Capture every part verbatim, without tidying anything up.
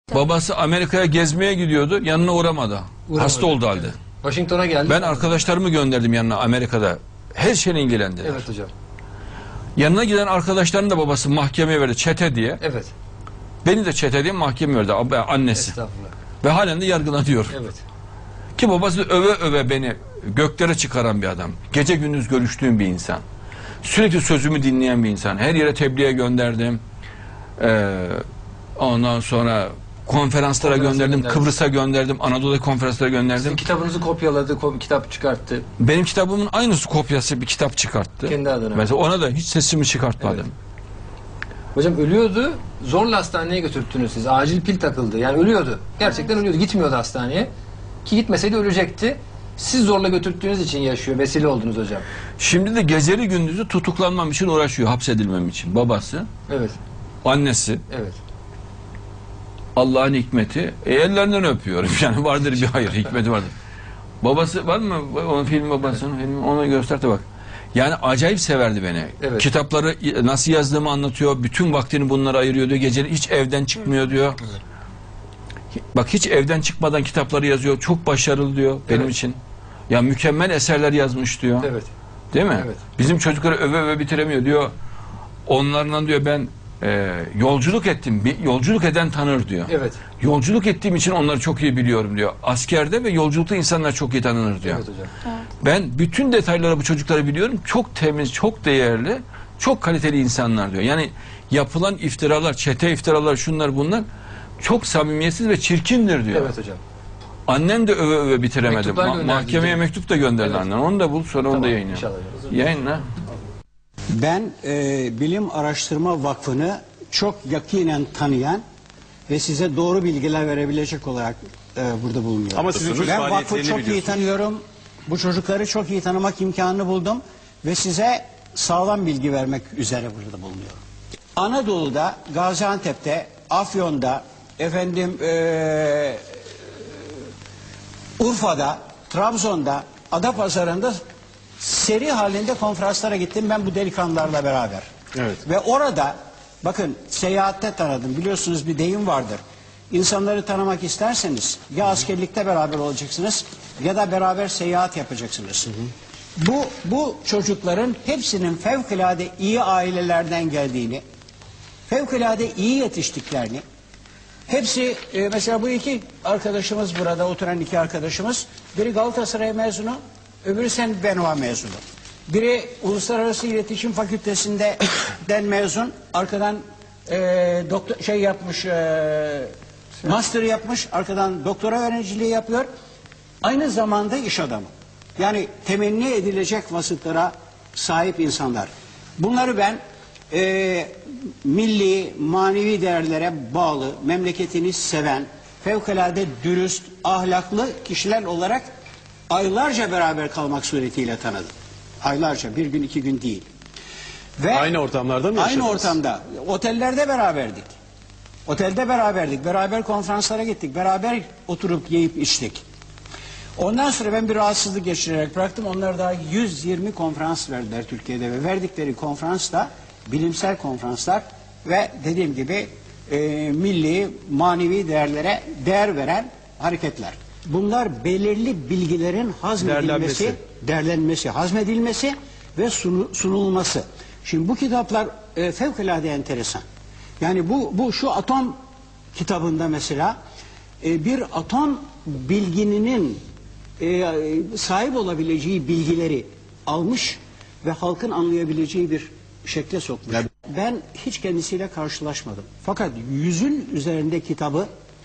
Babası Amerika'ya gezmeye gidiyordu. Yanına uğramadı. Uğramadı. Hasta oldu halde. Evet. Washington'a geldi. Ben arkadaşlarımı gönderdim yanına Amerika'da. Her şeyle ilgilendiler. Evet hocam. Yanına giden arkadaşlarının da babası mahkemeye verdi. Çete diye. Evet. Beni de çete diye mahkemeye verdi. Annesi. Estağfurullah. Ve halen de yargılanıyor. Evet. Ki babası öve öve beni göklere çıkaran bir adam. Gece gündüz görüştüğüm bir insan. Sürekli sözümü dinleyen bir insan. Her yere tebliğe gönderdim. Ee, ondan sonra konferanslara gönderdim. Kıbrıs'a gönderdim. Anadolu'da konferanslara gönderdim. Sizin kitabınızı kopyaladı, ko kitap çıkarttı. Benim kitabımın aynısı kopyası bir kitap çıkarttı. Kendi adına. Mesela ona da hiç sesimi çıkartmadım. Evet. Hocam ölüyordu. Zorla hastaneye götürttünüz siz. Acil pil takıldı. Yani ölüyordu. Gerçekten ölüyordu. Gitmiyordu hastaneye. Ki gitmeseydi ölecekti. Siz zorla götürttüğünüz için yaşıyor. Vesile oldunuz hocam. Şimdi de geceli gündüzü tutuklanmam için uğraşıyor. Hapsedilmem için. Babası. Evet. Annesi. Evet. Allah'ın hikmeti. E, ellerinden öpüyorum. Yani vardır bir hayır. Hikmeti vardır. Babası var mı? Onun film babasının evet. filmi. Onu göster de bak. Yani acayip severdi beni. Evet. Kitapları nasıl yazdığımı anlatıyor. Bütün vaktini bunlara ayırıyor diyor. Gece hiç evden çıkmıyor diyor. Evet. Bak hiç evden çıkmadan kitapları yazıyor. Çok başarılı diyor benim evet. için. Ya mükemmel eserler yazmış diyor. Evet. Değil mi? Evet. Bizim çocukları öve öve bitiremiyor diyor. Onlarla diyor ben e, yolculuk ettim. Bir yolculuk eden tanır diyor. Evet. Yolculuk ettiğim için onları çok iyi biliyorum diyor. Askerde ve yolculukta insanlar çok iyi tanınır diyor. Evet hocam. Evet. Ben bütün detayları bu çocukları biliyorum. Çok temiz, çok değerli, çok kaliteli insanlar diyor. Yani yapılan iftiralar, çete iftiralar, şunlar bunlar çok samimiyetsiz ve çirkindir diyor. Evet hocam. Annem de öve öve bitiremedi. Ma mahkemeye mektup da gönderdi evet. annen. Onu da bul sonra tamam, onu da yayınla. Yayınla. Ben e, Bilim Araştırma Vakfı'nı çok yakinen tanıyan ve size doğru bilgiler verebilecek olarak e, burada bulunuyorum. Ama sizin ben vakfı çok iyi tanıyorum. Bu çocukları çok iyi tanımak imkanını buldum ve size sağlam bilgi vermek üzere burada bulunuyorum. Anadolu'da, Gaziantep'te, Afyon'da, efendim e, Urfa'da, Trabzon'da, Adapazarı'nda seri halinde konferanslara gittim ben bu delikanlılarla beraber. Evet. Ve orada bakın seyahatte tanıdım. Biliyorsunuz bir deyim vardır. İnsanları tanımak isterseniz ya askerlikte beraber olacaksınız ya da beraber seyahat yapacaksınız. Hı hı. Bu, bu çocukların hepsinin fevkalade iyi ailelerden geldiğini, fevkalade iyi yetiştiklerini, hepsi e, mesela bu iki arkadaşımız burada oturan iki arkadaşımız, biri Galatasaray mezunu, öbürü Saint Benoît mezunu. Biri Uluslararası İletişim Fakültesinden mezun, arkadan e, doktor şey yapmış, e, master yapmış, arkadan doktora öğrenciliği yapıyor. Aynı zamanda iş adamı. Yani temenni edilecek vasıflara sahip insanlar. Bunları ben e, milli, manevi değerlere bağlı, memleketini seven, fevkalade dürüst, ahlaklı kişiler olarak aylarca beraber kalmak suretiyle tanıdım. Aylarca, bir gün iki gün değil. Ve aynı ortamlarda mı yaşadınız? Aynı ortamda, otellerde beraberdik. Otelde beraberdik, beraber konferanslara gittik, beraber oturup yiyip içtik. Ondan sonra ben bir rahatsızlık geçirerek bıraktım. Onlar daha yüz yirmi konferans verdiler Türkiye'de ve verdikleri konferans da bilimsel konferanslar ve dediğim gibi e, milli, manevi değerlere değer veren hareketler. Bunlar belirli bilgilerin hazmedilmesi, değerlenmesi, hazmedilmesi ve sunu, sunulması. Şimdi bu kitaplar e, fevkalade enteresan. Yani bu, bu şu atom kitabında mesela e, bir atom bilgininin e, sahip olabileceği bilgileri almış ve halkın anlayabileceği bir şekle sokmuş. Yani ben hiç kendisiyle karşılaşmadım. Fakat yüzün üzerinde kitabı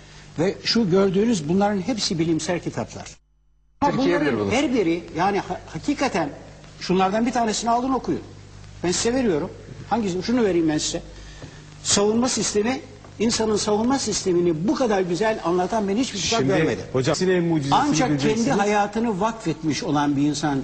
ve şu gördüğünüz bunların hepsi bilimsel kitaplar. Ama bunların her biri yani ha hakikaten şunlardan bir tanesini alın okuyun. Ben size veriyorum. Hangisi? Şunu vereyim ben size. Savunma sistemi, insanın savunma sistemini bu kadar güzel anlatan ben hiçbir kitap görmedim. Hocam, ancak kendi hayatını vakfetmiş olan bir insan,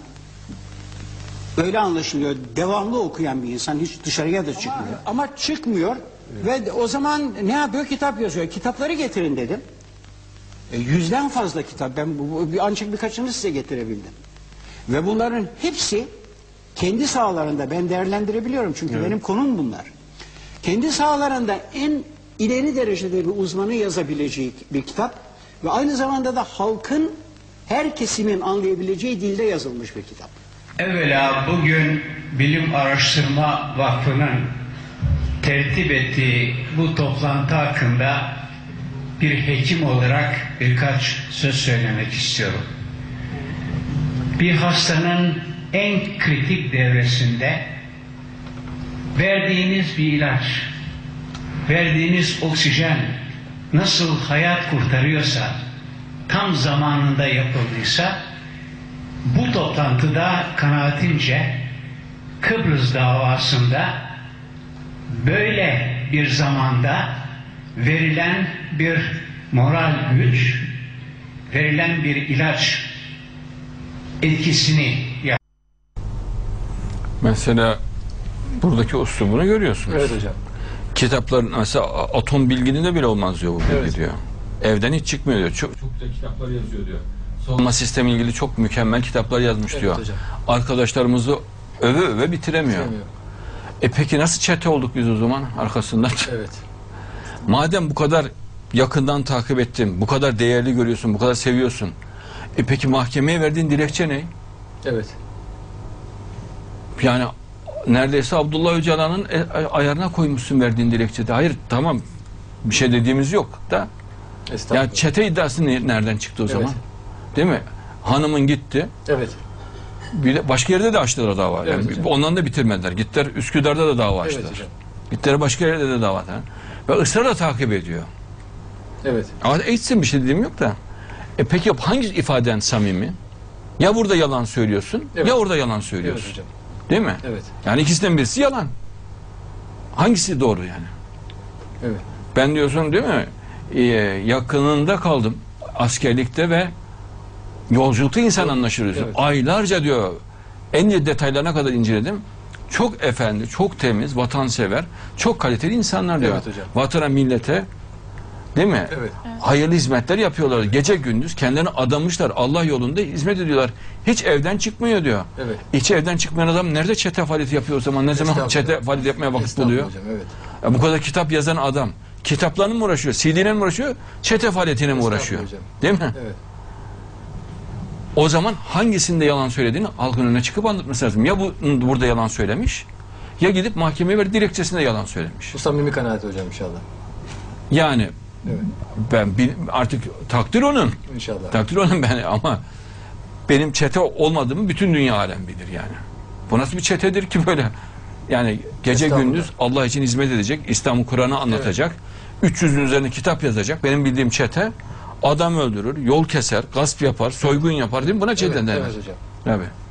öyle anlaşılıyor, devamlı okuyan bir insan hiç dışarıya da çıkmıyor. Ama, ama çıkmıyor evet. Ve o zaman ne yapıyor? Kitap yazıyor. Kitapları getirin dedim. E, yüzden fazla kitap. Ben bu, bu, ancak birkaçını size getirebildim. Ve bunların hepsi kendi sahalarında ben değerlendirebiliyorum. Çünkü evet. benim konum bunlar. Kendi sahalarında en ileri derecede bir uzmanı yazabileceği bir kitap ve aynı zamanda da halkın, her kesimin anlayabileceği dilde yazılmış bir kitap. Evvela bugün Bilim Araştırma Vakfı'nın tertip ettiği bu toplantı hakkında bir hekim olarak birkaç söz söylemek istiyorum. Bir hastanın en kritik devresinde verdiğiniz bir ilaç, verdiğiniz oksijen nasıl hayat kurtarıyorsa, tam zamanında yapıldıysa, bu toplantıda kanaatimce Kıbrıs davasında böyle bir zamanda verilen bir moral güç, verilen bir ilaç etkisini yapar. Mesela buradaki üslubunu görüyorsunuz. Evet hocam. Kitapların mesela atom bilginde bile olmaz diyor bu bilgi Evet. diyor. Evden hiç çıkmıyor diyor. Çok, çok güzel kitaplar yazıyor diyor. Savunma sistemi ilgili çok mükemmel kitaplar yazmış Evet diyor. hocam. Arkadaşlarımızı öve öve bitiremiyor. Bilmiyorum. E peki nasıl çete olduk biz o zaman arkasından? Evet. Madem bu kadar yakından takip ettin, bu kadar değerli görüyorsun, bu kadar seviyorsun. E peki mahkemeye verdiğin dilekçe ne? Evet. Yani neredeyse Abdullah Öcalan'ın e- ayarına koymuşsun verdiğin dilekçede. Hayır tamam bir şey dediğimiz yok da. Estağfurullah. Yani çete iddiası ne- nereden çıktı o Evet. zaman? Değil mi? Hanımın gitti. Evet. Bir de başka yerde de açtılar dava. Evet Yani hocam. ondan da bitirmediler. Gittiler Üsküdar'da da dava Evet açtılar. hocam. Gittiler başka yerde de dava açtılar. Ve ısrarla takip ediyor. Evet. Ama etsin bir şey dediğim yok da. E peki hangi ifaden samimi? Ya burada yalan söylüyorsun Evet. ya orada yalan Evet söylüyorsun. hocam. Değil mi? Evet. Yani ikisinden birisi yalan. Hangisi doğru yani? Evet. Ben diyorsun değil mi? Ee, yakınında kaldım askerlikte ve yolculukta insan anlaşılıyorsun. Evet. Aylarca diyor en ince detaylarına kadar inceledim. Çok efendi, çok temiz, vatansever, çok kaliteli insanlar diyor. Evet hocam. Vatana, millete değil mi? Evet. Hayırlı hizmetler yapıyorlar. Gece gündüz kendilerini adamışlar. Allah yolunda hizmet ediyorlar. Hiç evden çıkmıyor diyor. Evet. Hiç evden çıkmayan adam nerede çete faaliyeti yapıyor o zaman? Ne zaman Estağfurullah. çete faaliyeti yapmaya vakit Estağfurullah buluyor? hocam, evet. Ya bu kadar kitap yazan adam kitaplarla mı uğraşıyor? C D'yle mi uğraşıyor? Çete faaliyetiyle mi Estağfurullah uğraşıyor? hocam. Değil mi? Evet. O zaman hangisinde yalan söylediğini halkın önüne çıkıp anlatması lazım. Ya bu burada yalan söylemiş ya gidip mahkemeye ver dilekçesinde yalan söylemiş. Bu samimi kanaat hocam inşallah. Yani Evet. ben bil- artık takdir onun. İnşallah. Takdir onun ben ama benim çete olmadığımı bütün dünya alem bilir yani. Bu nasıl bir çetedir ki böyle? Yani gece Estağfurullah. gündüz Allah için hizmet edecek, İslam'ı Kur'an'ı anlatacak, üç yüzün üzerine kitap yazacak. Benim bildiğim çete adam öldürür, yol keser, gasp yapar, soygun yapar değil mi? Buna çete Evet, denir. evet hocam. Tabii.